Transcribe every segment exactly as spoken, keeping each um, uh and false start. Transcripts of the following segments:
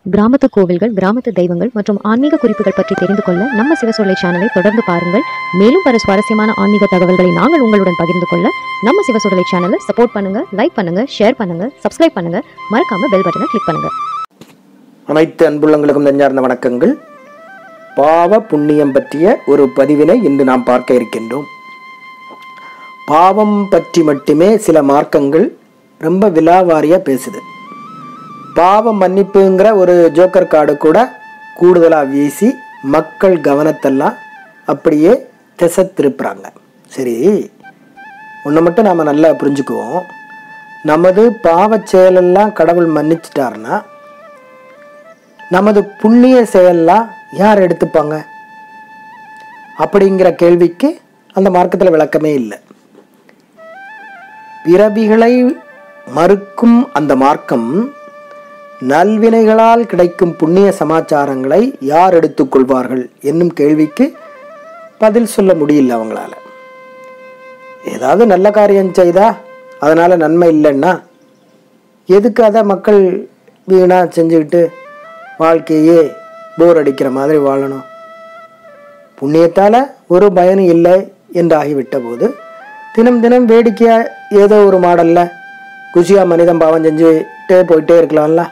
கிராமத்து கோவில்கள், கிராமத்து தெய்வங்கள் மற்றும் ஆன்மீக குறிப்புகள் பற்றி தெரிந்து கொள்ள நம்ம சிவசொல்லை சேனலை தொடர்ந்து பாருங்கள். மேலும் பல சுவாரஸ்யமான ஆன்மீக தகவல்களை நாங்கள் உங்களுடன் பகிர்ந்து கொள்ள நம்ம சிவசொல்லை சேனலை சப்போர்ட் பண்ணுங்க, லைக் பண்ணுங்க, ஷேர் பண்ணுங்க, சப்ஸ்கிரைப் பண்ணுங்க, மறக்காம பெல் பட்டனை கிளிக் பண்ணுங்க. அனைத்து அன்புள்ளங்களுக்கும் நெஞ்சார்ந்த வணக்கங்கள். பாவ புண்ணியம் பற்றிய ஒரு பதிவினை இன்று நாம் பார்க்க இருக்கின்றோம். பாவம் பற்றி மட்டுமே சில மார்க்கங்கள் ரொம்ப விலாவாரியா பேசுது. பாவ மன்னிப்புங்கிற ஒரு ஜோக்கர் கார்டு கூட கூடுதலாக வீசி மக்கள் கவனத்தெல்லாம் அப்படியே திசை திருப்புறாங்க. சரி, ஒன்று மட்டும் நாம் நல்லா புரிஞ்சுக்குவோம். நமது பாவ செயலெல்லாம் கடவுள் மன்னிச்சிட்டாருன்னா நமது புண்ணிய செயலெல்லாம் யார் எடுத்துப்பாங்க அப்படிங்கிற கேள்விக்கு அந்த மார்க்கத்தில் விளக்கமே இல்லை. பிறவிகளை மறுக்கும் அந்த மார்க்கம் நல்வினைகளால் கிடைக்கும் புண்ணிய சமாச்சாரங்களை யார் எடுத்துக்கொள்வார்கள் என்னும் கேள்விக்கு பதில் சொல்ல முடியல அவங்களால. ஏதாவது நல்ல காரியம் செய்தா அதனால நன்மை இல்லைன்னா எதுக்கு அதை மக்கள் வீணா செஞ்சுக்கிட்டு வாழ்க்கையே போர் அடிக்கிற மாதிரி வாழணும்? புண்ணியத்தால் ஒரு பயனும் இல்லை என்று ஆகிவிட்ட போது தினம் தினம் வேடிக்கையா ஏதோ ஒரு மாடல்ல குஷியா மனிதன் பாவம் செஞ்சுட்டே போயிட்டே இருக்கலாம்ல.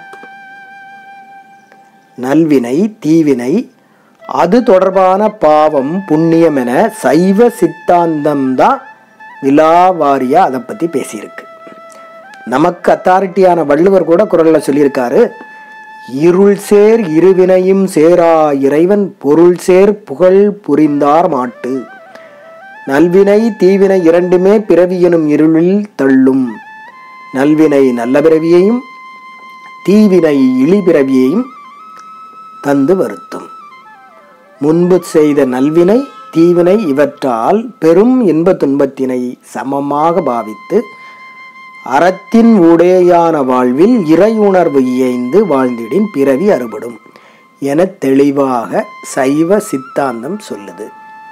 நல்வினை தீவினை அது தொடர்பான பாவம் புண்ணியம் என சைவ சித்தாந்தம் தான் விலாவாரியா அதை பத்தி பேசியிருக்கு. நமக்கு அத்தாரிட்டியான வள்ளுவர் கூட குரல்ல சொல்லியிருக்காரு, இருள் சேர் இருவினையும் சேரா இறைவன் பொருள் சேர் புகழ் புரிந்தார் மாட்டு. நல்வினை தீவினை இரண்டுமே பிறவி எனும் இருளில் தள்ளும். நல்வினை நல்ல பிறவியையும் தீவினை இழி பிறவியையும் தந்து வருத்தும். முன்பு செய்த நல்வினை தீவினை இவற்றால் பெரும் இன்ப துன்பத்தினை சமமாக பாவித்து அறத்தின் உடையான வாழ்வில் இறை உணர்வு இயைந்து வாழ்ந்திடின் பிறவி அறுபடும் என தெளிவாக சைவ சித்தாந்தம் சொல்லுது.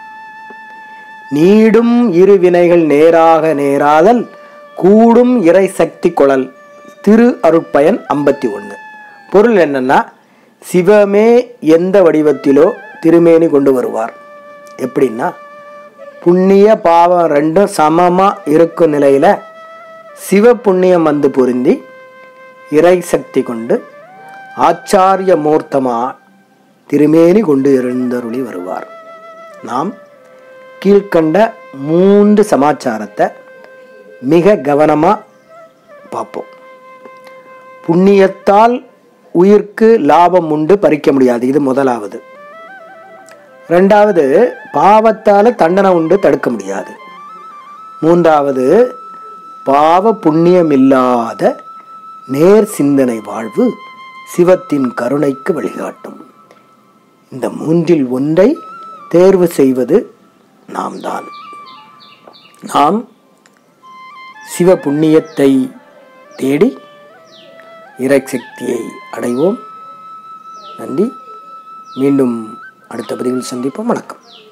நீடும் இரு வினைகள் நேராக நேராதல் கூடும் இறை சக்தி கொளல். திரு அருட்பயன் ஐம்பத்தி ஒன்று. பொருள் என்னன்னா, சிவமே எந்த வடிவத்திலோ திருமேனி கொண்டு வருவார். எப்படின்னா, புண்ணிய பாவம் ரெண்டும் சமமா இருக்கும் நிலையில சிவ புண்ணியம் வந்து பொருந்தி இறை சக்தி கொண்டு ஆச்சாரிய மூர்த்தமா திருமேனி கொண்டு எழுந்தருளி வருவார். நாம் கீழ்கண்ட மூன்று சமாச்சாரத்தை மிக கவனமா பார்ப்போம். புண்ணியத்தால் உயிர்க்கு லாபம் உண்டு, பறிக்க முடியாது. இது முதலாவது. ரெண்டாவது, பாவத்தால தண்டனை உண்டு, தடுக்க முடியாது. மூன்றாவது, பாவ புண்ணியம் இல்லாத நேர் சிந்தனை வாழ்வு சிவத்தின் கருணைக்கு வழிகாட்டும். இந்த மூன்றில் ஒன்றை தேர்வு செய்வது நாம் தான். நாம் சிவ புண்ணியத்தை தேடி இறை சக்தியை அடைவோம். நன்றி. மீண்டும் அடுத்த பதிவில் சந்திப்போம். வணக்கம்.